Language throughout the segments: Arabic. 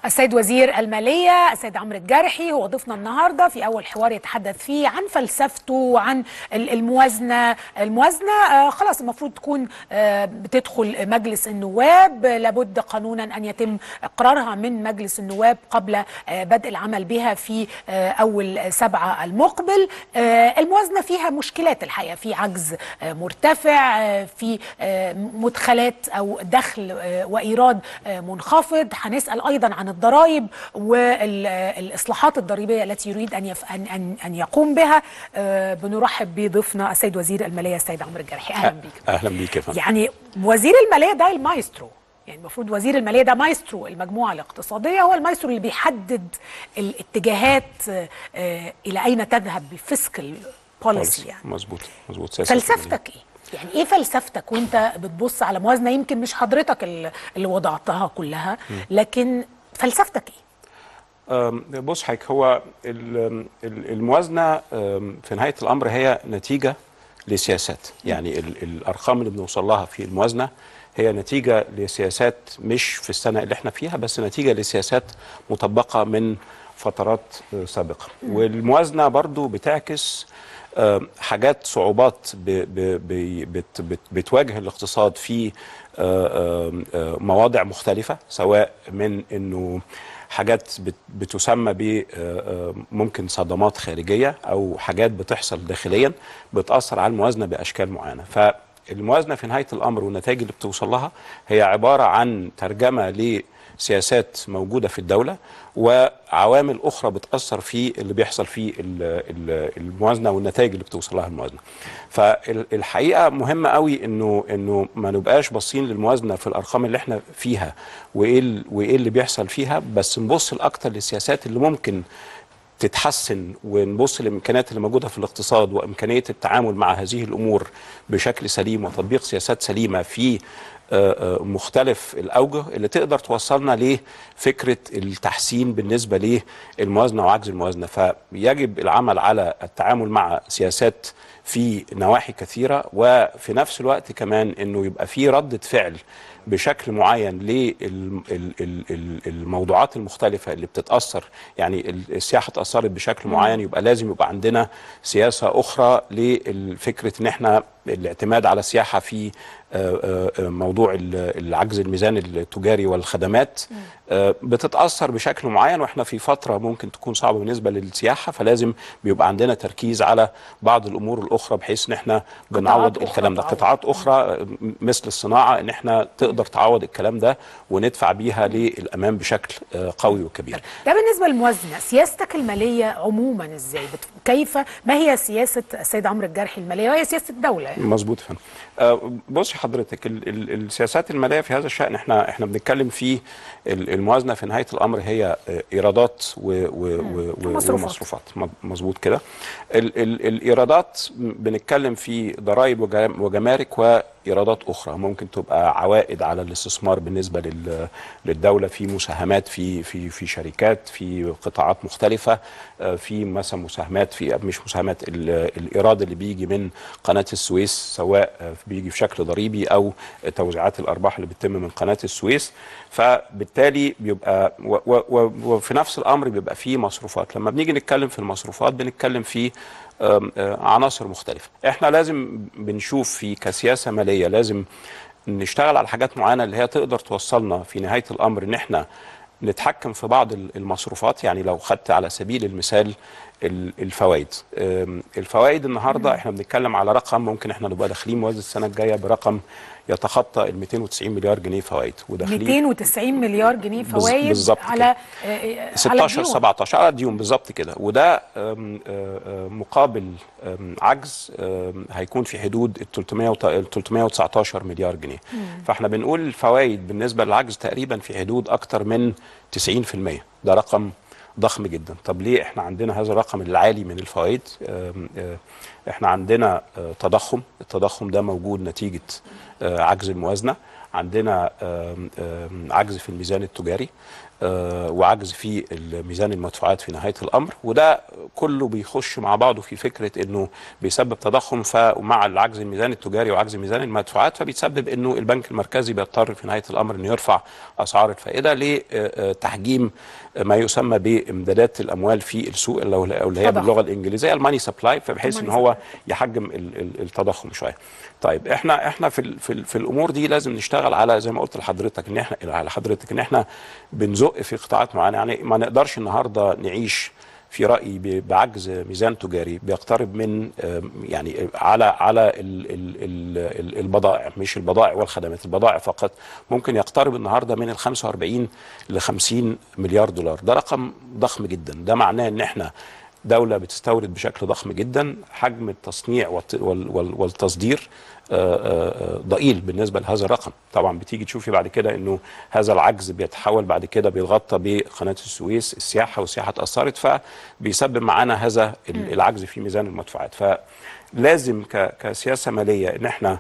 السيد وزير المالية السيد عمرو الجرحي هو ضيفنا النهاردة في أول حوار يتحدث فيه عن فلسفته وعن الموازنة خلاص المفروض تكون بتدخل مجلس النواب، لابد قانونا أن يتم إقرارها من مجلس النواب قبل بدء العمل بها في أول 7 المقبل. الموازنة فيها مشكلات الحقيقة، في عجز مرتفع، في مدخلات أو دخل وإيراد منخفض. هنسأل أيضا عن الضرائب والإصلاحات الضريبية التي يريد أن يقوم بها. بنرحب بضيفنا السيد وزير المالية السيد عمرو الجرحي. أهلا بيك. أهلا بيك يا فندم. يعني وزير المالية ده المايسترو، يعني المفروض وزير المالية ده مايسترو المجموعة الاقتصادية، هو المايسترو اللي بيحدد الاتجاهات إلى أين تذهب الفيسكال بوليسي. يعني مظبوط. فلسفتك إيه؟ يعني ايه فلسفتك وانت بتبص على موازنه؟ يمكن مش حضرتك اللي وضعتها كلها، لكن فلسفتك ايه؟ بص حضرتك، هو الموازنه في نهايه الامر هي نتيجه لسياسات. يعني الارقام اللي بنوصل لها في الموازنه هي نتيجه لسياسات، مش في السنه اللي احنا فيها بس، نتيجه لسياسات مطبقه من فترات سابقه. والموازنه برضو بتعكس حاجات، صعوبات بتواجه الاقتصاد في مواضع مختلفة، سواء من انه حاجات بتسمى ب ممكن صدمات خارجية او حاجات بتحصل داخليا بتأثر على الموازنة بأشكال معينة. فالموازنة في نهاية الأمر والنتائج اللي بتوصل لها هي عبارة عن ترجمة لسياسات موجودة في الدولة وعوامل أخرى بتأثر في اللي بيحصل في الموازنة والنتائج اللي بتوصل لها الموازنة. فالحقيقة مهمة قوي إنه ما نبقاش باصين للموازنة في الأرقام اللي احنا فيها وإيه اللي بيحصل فيها، بس نبص الأكتر للسياسات اللي ممكن تتحسن، ونبص للامكانيات اللي موجوده في الاقتصاد وامكانيه التعامل مع هذه الامور بشكل سليم وتطبيق سياسات سليمه في مختلف الاوجه اللي تقدر توصلنا لفكره التحسين بالنسبه للموازنه وعجز الموازنه. فيجب العمل على التعامل مع سياسات في نواحي كثيره، وفي نفس الوقت كمان انه يبقى في ردة فعل بشكل معين للموضوعات المختلفة اللي بتتأثر. يعني السياحة اتأثرت بشكل معين، يبقى لازم يبقى عندنا سياسة أخرى لفكرة إن احنا الاعتماد على السياحة في موضوع العجز الميزاني التجاري والخدمات بتتأثر بشكل معين، واحنا في فترة ممكن تكون صعبة بالنسبة للسياحة، فلازم بيبقى عندنا تركيز على بعض الأمور الأخرى بحيث إن احنا بنعوض الكلام ده. قطاعات أخرى مثل الصناعة إن احنا تقدر تعوض الكلام ده وندفع بيها للأمام بشكل قوي وكبير. ده بالنسبة للموازنة. سياستك المالية عموما ازاي؟ ما هي سياسة السيد عمرو الجرحي المالية وهي سياسة الدولة؟ يعني مظبوط يا فندم. بصي حضرتك، السياسات المالية في هذا الشأن احنا بنتكلم في الموازنة في نهاية الأمر هي إيرادات ومصروفات. مظبوط كده. الإيرادات بنتكلم في ضرائب وجمارك وإيرادات أخرى، ممكن تبقى عوائد على الاستثمار بالنسبة للدولة في مساهمات في شركات في قطاعات مختلفة، في مثلا مساهمات في مش مساهمات الإيراد اللي بيجي من قناة السويس، سواء بيجي في شكل ضريبي أو توزيعات الأرباح اللي بتتم من قناة السويس. فبالتالي بيبقى وفي نفس الأمر بيبقى فيه مصروفات. لما بنيجي نتكلم في المصروفات بنتكلم في عناصر مختلفة. احنا لازم بنشوف في كسياسة مالية لازم نشتغل على حاجات معينة اللي هي تقدر توصلنا في نهاية الأمر ان احنا نتحكم في بعض المصروفات. يعني لو خدت على سبيل المثال الفوائد النهارده احنا بنتكلم على رقم ممكن احنا نبقى داخلين موازنة السنة الجاية برقم يتخطى ال 290 مليار جنيه فوائد، وداخلين 290 مليار جنيه فوائد على 16 17 على ديون بالظبط كده. وده مقابل عجز هيكون في حدود ال 319 مليار جنيه. فاحنا بنقول الفوائد بالنسبه للعجز تقريبا في حدود اكتر من 90%. ده رقم ضخم جدا. طب ليه احنا عندنا هذا الرقم العالي من الفوائد؟ احنا عندنا التضخم ده موجود نتيجه عجز الموازنه، عندنا عجز في الميزان التجاري، وعجز في ميزان المدفوعات في نهايه الامر، وده كله بيخش مع بعضه في فكره انه بيسبب تضخم، فمع العجز الميزان التجاري وعجز ميزان المدفوعات فبيتسبب انه البنك المركزي بيضطر في نهايه الامر انه يرفع اسعار الفائده لتحجيم ما يسمى بامدادات الاموال في السوق، اللي هي باللغه الانجليزيه الماني سبلاي، فبحيث ان هو يحجم التضخم شويه. طيب احنا في الامور دي لازم نشتغل على زي ما قلت لحضرتك ان احنا بنزق في قطاعات معينه. يعني ما نقدرش النهارده نعيش في رايي بعجز ميزان تجاري بيقترب من يعني على البضائع، مش البضائع والخدمات، البضائع فقط ممكن يقترب النهارده من ال 45 ل 50 مليار دولار. ده رقم ضخم جدا، ده معناه ان احنا دولة بتستورد بشكل ضخم جدا، حجم التصنيع والتصدير ضئيل بالنسبة لهذا الرقم. طبعا بتيجي تشوفي بعد كده انه هذا العجز بيتحول بعد كده بيتغطى بقناة السويس، السياحة والسياحة اتأثرت، فبيسبب معانا هذا العجز في ميزان المدفوعات. فلازم كسياسة مالية ان احنا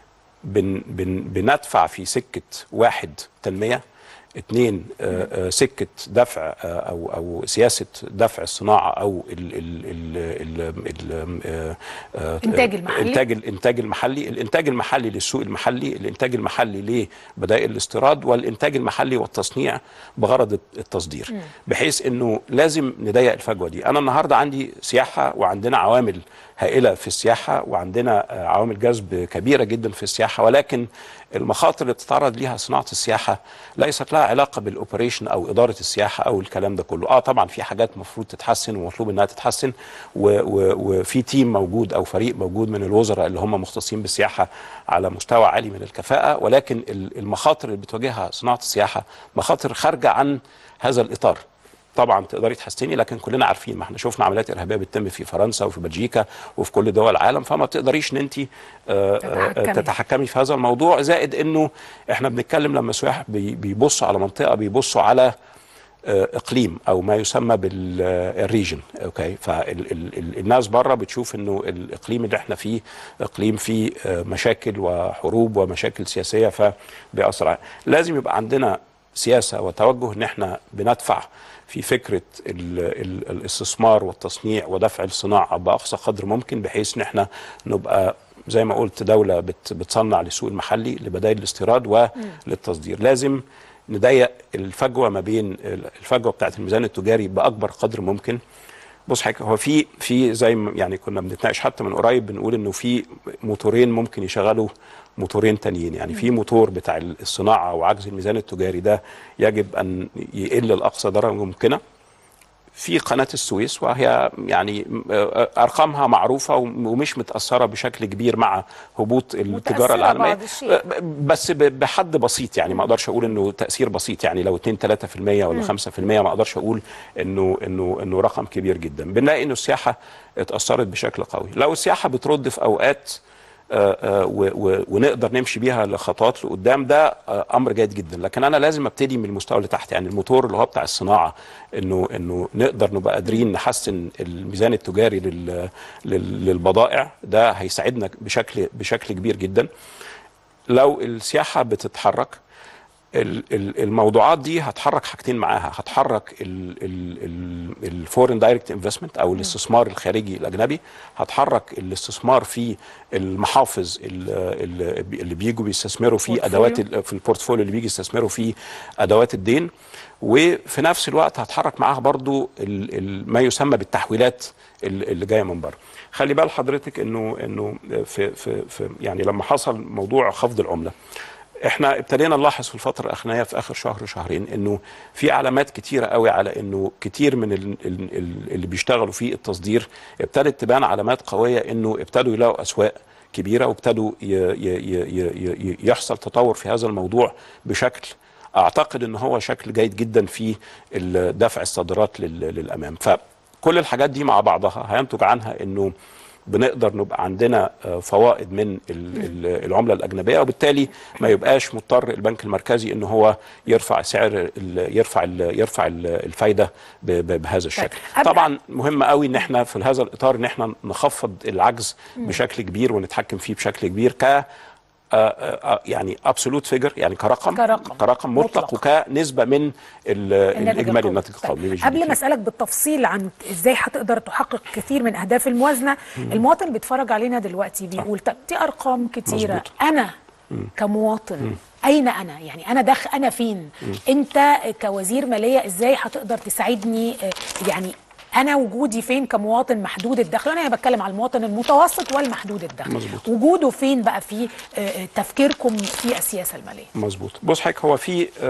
بندفع في سكة واحد تنمية، اتنين سكة دفع أو سياسة دفع الصناعة أو الإنتاج المحلي للسوق المحلي، الإنتاج المحلي لبدائل الاستيراد، والإنتاج المحلي والتصنيع بغرض التصدير، بحيث أنه لازم نضيق الفجوة دي. أنا النهاردة عندي سياحة وعندنا عوامل هائلة في السياحة وعندنا عوامل جذب كبيرة جدا في السياحة، ولكن المخاطر اللي بتتعرض ليها صناعة السياحة ليست لها علاقة بالأوبريشن أو إدارة السياحة أو الكلام ده كله. طبعا في حاجات مفروض تتحسن ومطلوب إنها تتحسن، وفي تيم موجود أو فريق موجود من الوزراء اللي هم مختصين بالسياحة على مستوى عالي من الكفاءة، ولكن المخاطر اللي بتواجهها صناعة السياحة مخاطر خارجة عن هذا الإطار. طبعا تقدري تحسني، لكن كلنا عارفين، ما احنا شفنا عمليات ارهابيه بتتم في فرنسا وفي بلجيكا وفي كل دول العالم، فما تقدريش ان انت تتحكمي في هذا الموضوع. زائد انه احنا بنتكلم لما السياح بيبصوا على منطقه بيبصوا على اقليم او ما يسمى بالريجن. اوكي، فالناس بره بتشوف انه الاقليم اللي احنا فيه اقليم فيه مشاكل وحروب ومشاكل سياسيه فبيأثر. لازم يبقى عندنا سياسه وتوجه ان احنا بندفع في فكرة الاستثمار والتصنيع ودفع الصناعة بأقصى قدر ممكن، بحيث ان احنا نبقى زي ما قلت دولة بتصنع للسوق المحلي لبدائل الاستيراد وللتصدير. لازم نضيق الفجوة ما بين الفجوة بتاعت الميزان التجاري بأكبر قدر ممكن. بص حضرتك، هو في زي ما يعني كنا بنتناقش حتى من قريب بنقول انه في موتورين ممكن يشغلوا موتورين تانيين. يعني في موتور بتاع الصناعه وعجز الميزان التجاري ده يجب ان يقل لاقصى درجه ممكنه في قناه السويس، وهي يعني ارقامها معروفه ومش متاثره بشكل كبير مع هبوط التجاره العالميه، بس بحد بسيط. يعني ما اقدرش اقول انه تاثير بسيط، يعني لو 2-3% ولا 5% ما اقدرش اقول انه رقم كبير جدا. بنلاقي انه السياحه اتاثرت بشكل قوي. لو السياحه بترد في اوقات ونقدر نمشي بيها لخطوات لقدام، ده امر جيد جدا. لكن انا لازم ابتدي من المستوى اللي تحت، يعني الموتور اللي هو بتاع الصناعه، انه نقدر نبقى قادرين نحسن الميزان التجاري للبضائع. ده هيساعدنا بشكل كبير جدا. لو السياحه بتتحرك، الموضوعات دي هتحرك حاجتين معاها، هتحرك الفورين دايركت انفستمنت او الاستثمار الخارجي الاجنبي، هتحرك الاستثمار في المحافظ اللي بيجوا بيستثمروا في ادوات في البورتفوليو اللي بيجي يستثمروا في ادوات الدين، وفي نفس الوقت هتحرك معاها برضو ما يسمى بالتحويلات اللي جايه من بره. خلي بال حضرتك انه في يعني لما حصل موضوع خفض العمله، احنا ابتدينا نلاحظ في الفتره الاخرانيه في اخر شهر شهرين انه في علامات كتيره قوي على انه كتير من اللي بيشتغلوا في التصدير ابتدت تبان علامات قويه انه ابتدوا يلاقوا اسواق كبيره، وابتدوا يحصل تطور في هذا الموضوع بشكل اعتقد ان هو شكل جيد جدا في دفع الصادرات للامام. فكل الحاجات دي مع بعضها هينتج عنها انه بنقدر نبقى عندنا فوائد من العمله الاجنبيه، وبالتالي ما يبقاش مضطر البنك المركزي ان هو يرفع سعر يرفع الفايده بهذا الشكل. طبعا مهم قوي ان احنا في هذا الاطار ان احنا نخفض العجز بشكل كبير ونتحكم فيه بشكل كبير يعني ابسولوت فيجر، يعني كرقم مطلق وكنسبه من الاجمالي الناتج القومي. قبل ما اسالك بالتفصيل عن ازاي هتقدر تحقق كثير من اهداف الموازنه، المواطن بيتفرج علينا دلوقتي بيقول طب دي ارقام كتيره، مزبوط. انا كمواطن اين انا؟ يعني انا فين؟ انت كوزير ماليه ازاي هتقدر تساعدني؟ يعني أنا وجودي فين كمواطن محدود الدخل؟ أنا بتكلم على المواطن المتوسط والمحدود الدخل. مزبوط. وجوده فين بقى في تفكيركم في السياسة المالية؟ مظبوط. بص حضرتك، هو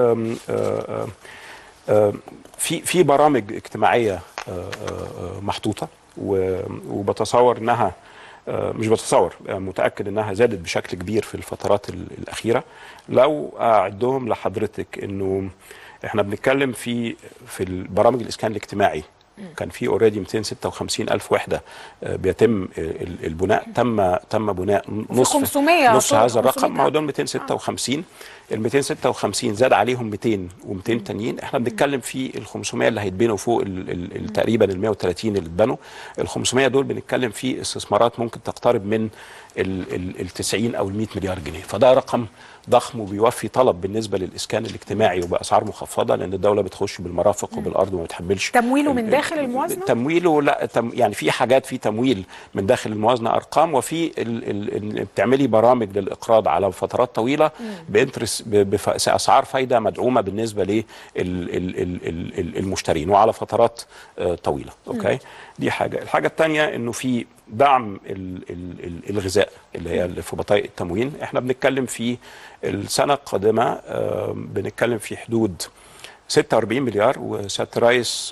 في برامج اجتماعية محطوطة، وبتصور انها مش بتصور، متأكد انها زادت بشكل كبير في الفترات الأخيرة. لو أعدهم لحضرتك انه احنا بنتكلم في البرامج الإسكان الاجتماعي كان في اوريدي 256 ألف وحدة بيتم البناء، تم بناء نص هذا الرقم. ما هو دول 256 ال 256 زاد عليهم 200 و200 تانيين. احنا بنتكلم في ال 500 اللي هيتبنوا فوق تقريبا ال 130 اللي اتبنوا. ال 500 دول بنتكلم في استثمارات ممكن تقترب من ال 90 او ال 100 مليار جنيه. فده رقم ضخم وبيوفي طلب بالنسبه للاسكان الاجتماعي وباسعار مخفضه، لان الدوله بتخش بالمرافق وبالارض وما بتحملش تمويله من داخل الموازنه. تمويله لا يعني في حاجات في تمويل من داخل الموازنه ارقام، وفي بتعملي برامج للاقراض على فترات طويله باسعار فايده مدعومه بالنسبه للمشترين وعلى فترات طويله. اوكي، دي حاجه. الحاجه الثانيه انه في دعم الغذاء اللي هي في بطايق التموين. احنا بنتكلم في السنه القادمه بنتكلم في حدود 46 مليار، وسياده الرئيس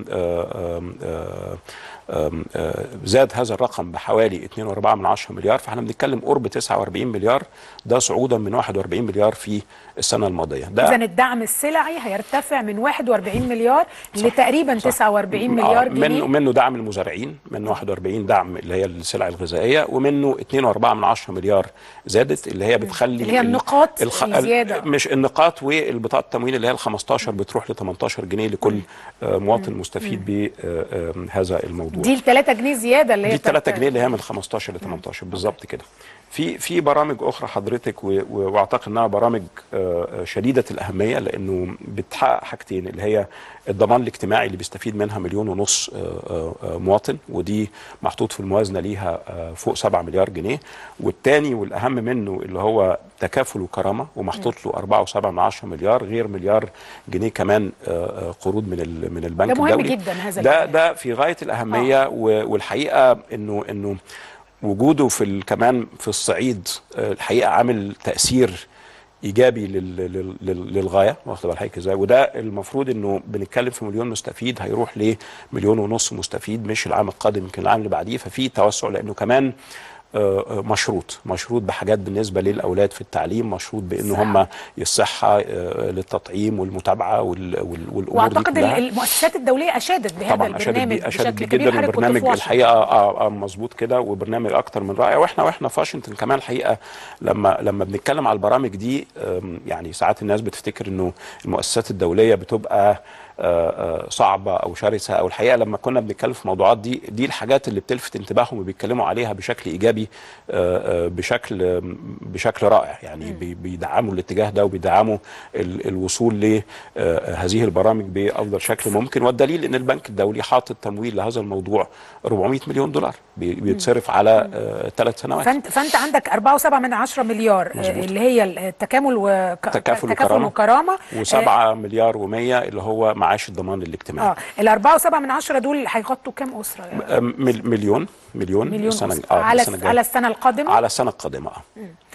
زاد هذا الرقم بحوالي 2.4 مليار، فاحنا بنتكلم قرب 49 مليار، ده صعودا من 41 مليار في السنه الماضيه. اذا الدعم السلعي هيرتفع من 41 مليار لتقريبا 49 مليار جنيه. منه دعم المزارعين، منه 41 دعم اللي هي السلع الغذائيه، ومنه 2.4 مليار زادت اللي هي بتخلي اللي هي النقاط الزياده، مش النقاط والبطاقه التموين اللي هي ال 15 بتروح ل 18 جنيه لكل مواطن مستفيد بهذا الموضوع. دي ال 3 جنيه زياده اللي هي دي 3 جنيه اللي هي من 15 ل 18 بالظبط كده. في برامج اخرى حضرتك، واعتقد انها برامج شديده الاهميه، لانه بتحقق حاجتين، اللي هي الضمان الاجتماعي اللي بيستفيد منها 1.5 مليون مواطن، ودي محطوط في الموازنه ليها فوق 7 مليار جنيه. والثاني والاهم منه اللي هو تكافل وكرامه، ومحطوط له 4.7 مليار، غير مليار جنيه كمان قروض من البنك الدولي. ده مهم جدا هذا ده في غايه الاهميه. والحقيقه انه وجوده كمان في الصعيد الحقيقه عامل تاثير ايجابي للغايه، واخد بال حضرتك ازاي؟ وده المفروض انه بنتكلم في 1 مليون مستفيد هيروح ل 1.5 مليون مستفيد، مش العام القادم يمكن العام اللي بعديه. ففي توسع، لانه كمان مشروط بحاجات بالنسبه للاولاد في التعليم، مشروط بان هم الصحه للتطعيم والمتابعه والامور واعتقد دي المؤسسات الدوليه اشادت بهذا البرنامج اشادت جدا. البرنامج الحقيقه مظبوط كده، وبرنامج اكتر من رائع. واحنا في واشنطن كمان الحقيقه لما بنتكلم على البرامج دي، يعني ساعات الناس بتفتكر انه المؤسسات الدوليه بتبقى صعبه او شرسه، او الحقيقه لما كنا بنتكلم في موضوعات دي الحاجات اللي بتلفت انتباههم وبيتكلموا عليها بشكل ايجابي، بشكل رائع. يعني بيدعموا الاتجاه ده، وبيدعموا الوصول لهذه البرامج بافضل شكل ممكن. والدليل ان البنك الدولي حاطط تمويل لهذا الموضوع 400 مليون دولار بيتصرف على 3 سنوات. فانت عندك 4.7 مليار اللي هي التكامل تكافل وكرامه، و7 مليار و100 اللي هو معاش الضمان الاجتماعي. ال 4.7 دول هيغطوا كام اسره؟ يعني؟ مليون على السنه القادمه. على السنه القادمه.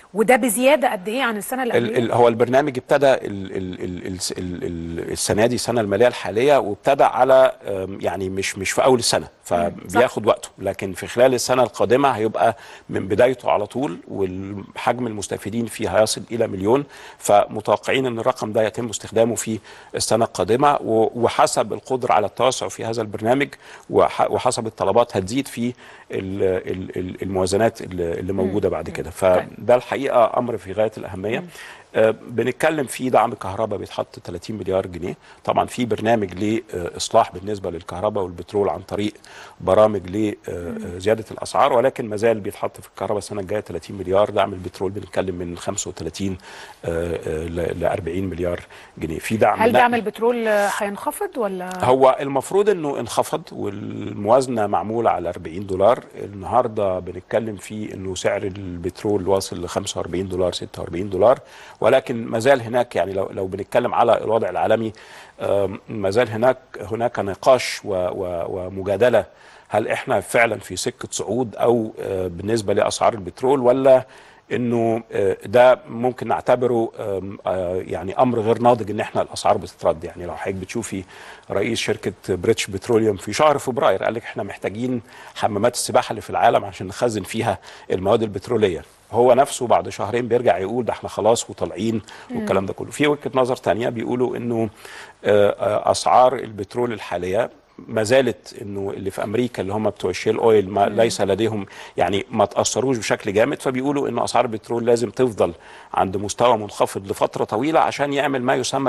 وده بزياده قد ايه عن السنه اللي قبلها؟ هو البرنامج ابتدى السنه دي السنه الماليه الحاليه، وابتدى على يعني مش في اول السنه، فبياخد وقته، لكن في خلال السنه القادمه هيبقى من بدايته على طول، والحجم المستفيدين فيه هيصل الى مليون. فمتوقعين ان الرقم ده يتم استخدامه في السنه القادمه، وحسب القدره على التوسع في هذا البرنامج وحسب الطلبات هتزيد في الموازنات اللي موجوده بعد كده. فده الحقيقه امر في غايه الاهميه. بنتكلم في دعم كهرباء بيتحط 30 مليار جنيه. طبعا في برنامج لاصلاح بالنسبه للكهرباء والبترول عن طريق برامج لزياده الاسعار، ولكن ما زال بيتحط في الكهرباء السنه الجايه 30 مليار. دعم البترول بنتكلم من 35 ل 40 مليار جنيه. في دعم. هل دعم البترول هينخفض ولا؟ هو المفروض انه انخفض، والموازنه معموله على 40 دولار. النهارده بنتكلم في انه سعر البترول واصل ل 45 دولار 46 دولار، ولكن ما زال هناك، يعني لو بنتكلم على الوضع العالمي، ما زال هناك نقاش ومجادله، هل احنا فعلا في سكه صعود او بالنسبه لاسعار البترول، ولا انه ده ممكن نعتبره يعني امر غير ناضج ان احنا الاسعار بتترد. يعني لو حضرتك بتشوفي رئيس شركه بريتش بتروليوم في شهر فبراير قال لك احنا محتاجين حمامات السباحه اللي في العالم عشان نخزن فيها المواد البتروليه، هو نفسه بعد شهرين بيرجع يقول ده احنا خلاص وطالعين والكلام ده كله. في وجهة نظر تانية بيقولوا انه اسعار البترول الحالية ما زالت انه اللي في امريكا اللي هم بتوع الشيل اويل ما ليس لديهم، يعني ما تاثروش بشكل جامد، فبيقولوا انه اسعار البترول لازم تفضل عند مستوى منخفض لفترة طويلة عشان يعمل ما يسمى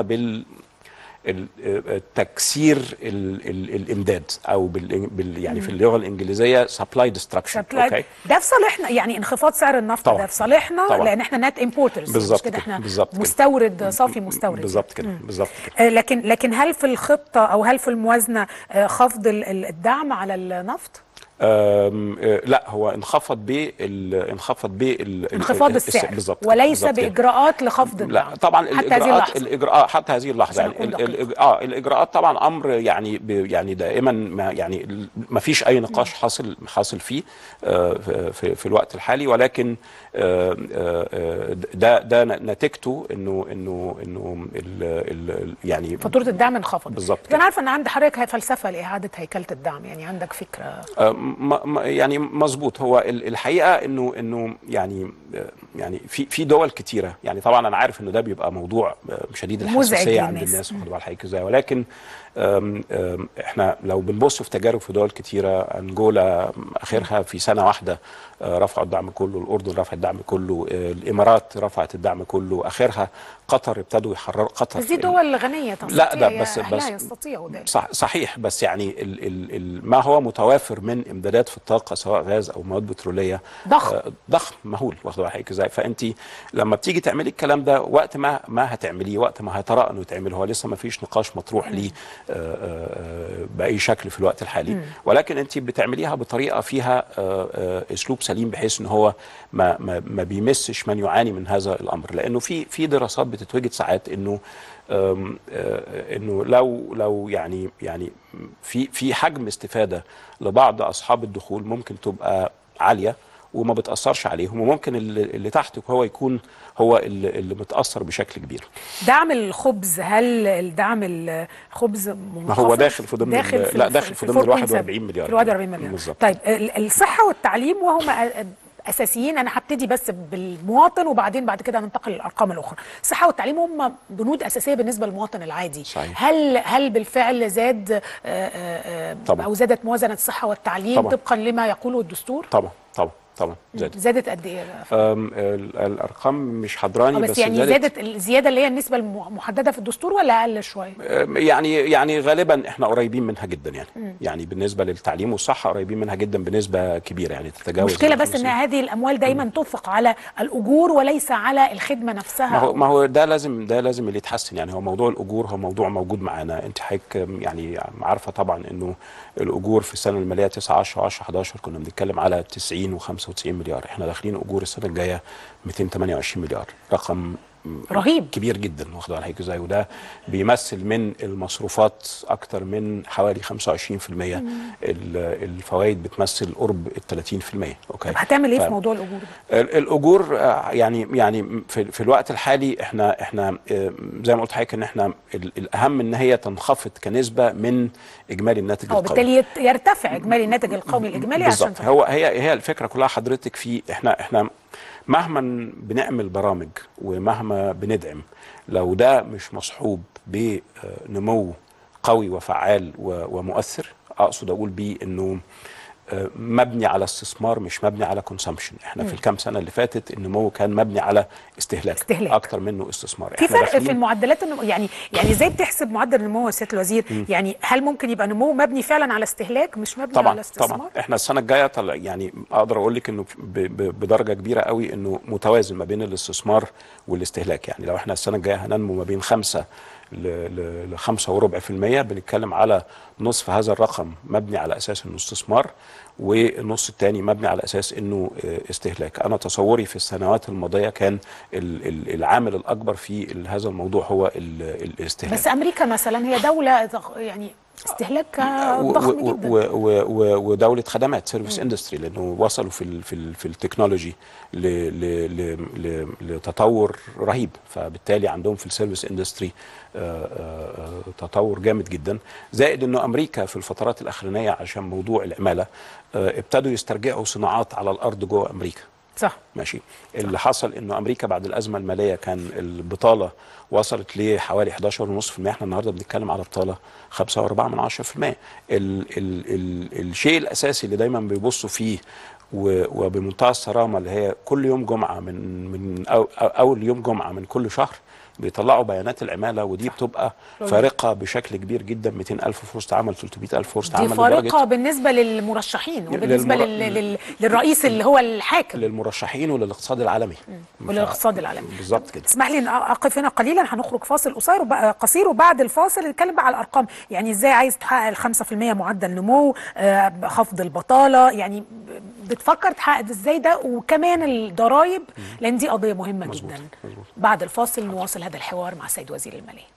تكسير الامداد، او يعني في اللغه الانجليزيه سبلاي ديستراكشن. اوكي، ده في صالحنا، يعني انخفاض سعر النفط طبعًا. ده في صالحنا طبعًا. لان احنا نت امبورترز بالظبط كده، احنا بالزبط مستورد كده. صافي مستورد بالظبط كده بالظبط كده. لكن هل في الخطه او هل في الموازنه خفض الدعم على النفط؟ لا، هو انخفض انخفاض السعر بالظبط، وليس باجراءات لخفض الدعم. لا طبعا الاجراءات حتى هذه اللحظه يعني الاجراءات طبعا امر يعني دائما ما فيش اي نقاش حاصل فيه في الوقت الحالي، ولكن ده نتيجته انه يعني فاتوره الدعم انخفضت بالظبط. انا عارفه ان عند حضرتك فلسفه لاعاده هيكله الدعم، يعني عندك فكره؟ يعني مظبوط. هو الحقيقه انه يعني في دول كتيره، يعني طبعا انا عارف انه ده بيبقى موضوع شديد الحساسيه عند الناس، واخد بال حضرتك ازاي، ولكن احنا لو بنبص في تجارب في دول كتيره، انجولا اخرها في سنه واحده رفعوا الدعم كله، الاردن رفع الدعم كله، الامارات رفعت الدعم كله، اخرها قطر ابتدوا يحرروا. قطر بس دي دول غنيه تستطيع، لا ده بس يستطيعوا ذلك. صحيح، بس يعني ما هو متوافر من امدادات في الطاقه سواء غاز او مواد بتروليه ضخم مهول، واخد بال حضرتك ازاي. فانت لما بتيجي تعملي الكلام ده وقت ما هتعمليه، وقت ما هيترى انه يتعمل، هو لسه ما فيش نقاش مطروح ليه باي شكل في الوقت الحالي، ولكن انت بتعمليها بطريقه فيها اسلوب سليم، بحيث ان هو ما بيمسش من يعاني من هذا الامر. لانه في دراسات بتتوجد ساعات انه لو يعني في حجم استفاده لبعض اصحاب الدخول ممكن تبقى عاليه وما بتاثرش عليهم، وممكن اللي تحتك هو اللي متاثر بشكل كبير. دعم الخبز، هل الدعم الخبز منخفض؟ ما هو داخل في ضمن داخل في ضمن 41 مليار. 41 مليار بالظبط. طيب الصحه والتعليم وهما اساسيين، انا هبتدي بس بالمواطن وبعدين بعد كده هننتقل للارقام الاخرى. الصحه والتعليم هم بنود اساسيه بالنسبه للمواطن العادي. صحيح. هل بالفعل زاد او زادت موازنه الصحه والتعليم طبعا طبقا لما يقوله الدستور؟ طبعا زادت قد ايه؟ الارقام مش حضراني، بس يعني زادت الزياده اللي هي النسبه المحدده في الدستور ولا اقل شويه؟ يعني غالبا احنا قريبين منها جدا، يعني بالنسبه للتعليم والصحه قريبين منها جدا بنسبه كبيره، يعني تتجاوز. المشكله بس ان هذه الاموال دايما تنفق على الاجور وليس على الخدمه نفسها. ما هو ده لازم اللي يتحسن. يعني هو موضوع الاجور هو موضوع موجود معانا، انت حضرتك يعني عارفه طبعا انه الاجور في السنه الماليه 9 10 10 11 كنا بنتكلم على 90 و95 مليار، احنا داخلين اجور السنه الجايه 228 مليار، رقم رهيب كبير جدا، واخد بالك ازاي؟ وده بيمثل من المصروفات اكتر من حوالي 25%. الفوائد بتمثل قرب ال 30%. اوكي، طب هتعمل ايه في موضوع الاجور ده؟ الاجور يعني في الوقت الحالي احنا زي ما قلت لحضرتك ان احنا الاهم ان هي تنخفض كنسبه من اجمالي الناتج القومي، وبالتالي يرتفع اجمالي الناتج القومي الاجمالي عشان بالظبط. هي الفكره كلها حضرتك في احنا مهما بنعمل برامج ومهما بندعم، لو ده مش مصحوب بنمو قوي وفعال ومؤثر، اقصد اقول بيه انه مبني على استثمار مش مبني على كونسامشن. احنا في الكام سنه اللي فاتت النمو كان مبني على استهلاك اكتر منه استثمار. في فرق في المعدلات النمو، يعني ازاي بتحسب معدل النمو يا سياده الوزير؟ يعني هل ممكن يبقى نمو مبني فعلا على استهلاك مش مبني طبعًا على استثمار؟ طبعا احنا السنه الجايه يعني اقدر اقول لك انه بدرجه كبيره قوي انه متوازن ما بين الاستثمار والاستهلاك. يعني لو احنا السنه الجايه هننمو ما بين 5 ل 5.25%، بنتكلم على نصف هذا الرقم مبني على اساس انه استثمار، والنص الثاني مبني على اساس انه استهلاك. انا تصوري في السنوات الماضيه كان العامل الاكبر في هذا الموضوع هو الاستهلاك. بس امريكا مثلا هي دوله يعني استهلاك ضخم جدا، ودوله خدمات سيرفيس اندستري، لانه وصلوا في التكنولوجي لتطور رهيب، فبالتالي عندهم في السيرفيس اندستري تطور جامد جدا. زائد انه امريكا في الفترات الاخرانيه عشان موضوع العماله ابتدوا يسترجعوا صناعات على الارض جوه امريكا. صح ماشي. اللي حصل انه امريكا بعد الازمه الماليه كان البطاله وصلت لحوالي 11.5%، احنا النهارده بنتكلم على بطاله 5.4%. الشيء الاساسي اللي دايما بيبصوا فيه وبمنتهى الصرامه، اللي هي كل يوم جمعه من اول يوم جمعه من كل شهر بيطلعوا بيانات العماله، ودي بتبقى فارقه بشكل كبير جدا. 200,000 فرصه عمل، 300,000 فرصه عمل. دي فارقه بالنسبه للمرشحين وبالنسبه للرئيس اللي هو الحاكم، للمرشحين وللاقتصاد العالمي. وللاقتصاد العالمي بالظبط كده. اسمح لي ان اقف هنا قليلا، هنخرج فاصل قصير وبعد الفاصل نتكلم بقى على الارقام. يعني ازاي عايز تحقق ال 5% معدل نمو، خفض البطاله، يعني بتفكر تحقق ازاي ده، وكمان الضرائب، لان دي قضيه مهمه جدا. مزبوط. بعد الفاصل نواصل هذا الحوار مع السيد وزير الماليه.